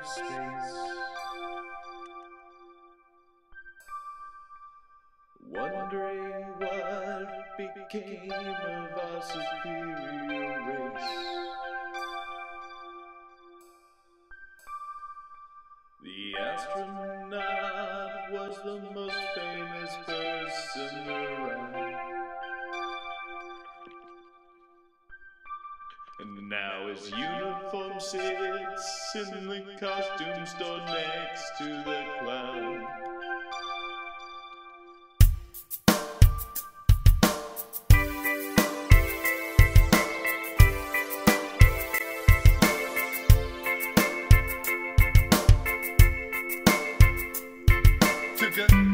space, wondering what became of our superior race. The astronaut was the most famous person around, and now his uniform sits in the costume store next to the clown. Took a